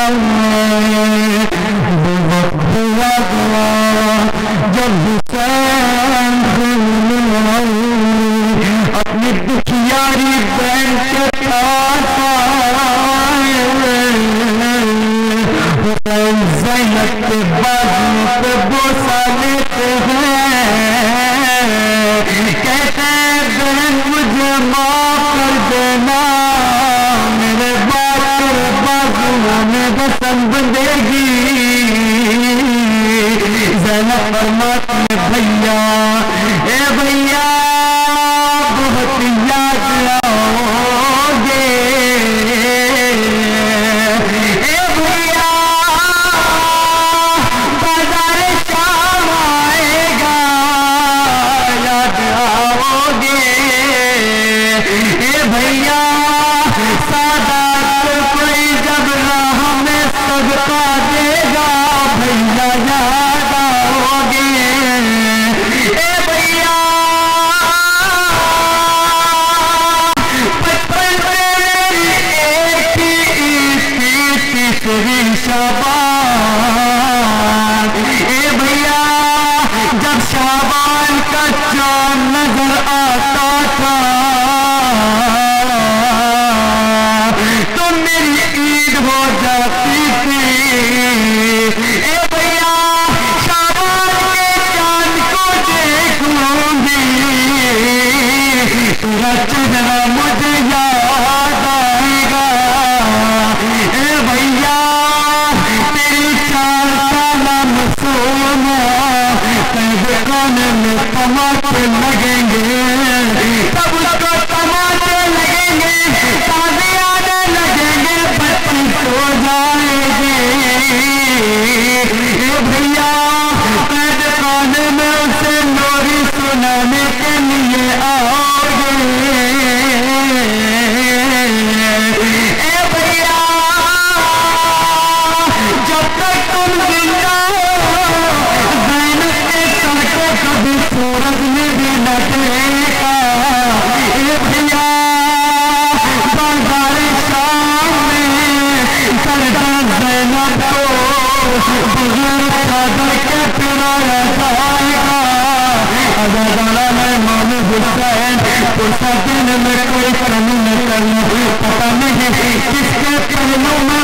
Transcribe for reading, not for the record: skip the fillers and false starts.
जब हुसैन अपनी दुखियारी बहन के पास आए, हुसैन ज़ैनब के बाजू पे बोसा लेते हैं, कहते हैं बहन मुझे माफ कर देना, मेरे बाजू में कसम बंधेगी। ज़ैनब फरमाती है भैया, ए भैया बहुत याद आओगे, ए भैया बाजार शाम आएगा याद आओगे, ए भैया सादात कोई जब राह में सदका देगा भैया याद आओगे, ए भैया बचपन में एक ही तीसरी शाबान, ए भैया जब शाबान का चांद नजर आता था तो मेरी ईद हो जाती थी, ए भैया शाबान के चांद को देखूंगी तेरा चेहरा मुझे याद आएगा, ए भैया तेरी 4 साल सोना तेरे खाने में तमाचे लगेंगे, तब उसको तमाचे लगेंगे, ताज़े आने लगेंगे, बच्ची सो जाएगी, ए भैया तेरे खाने में उसे लोरी सुनाने के लिए आओगे, ए भैया जब तक तुम जिंदा हो ज़ैनब के सर को कभी सूरज में भी न देखा, ए भैया बाजार शाम में सरदार ज़ैनब को बुजुर्ग चादर के पिराया जाएगा, अज़ादारा में मामू हुसैन पुरसा दिन में कोई कमी न करनी, पता नहीं किसके पहलू में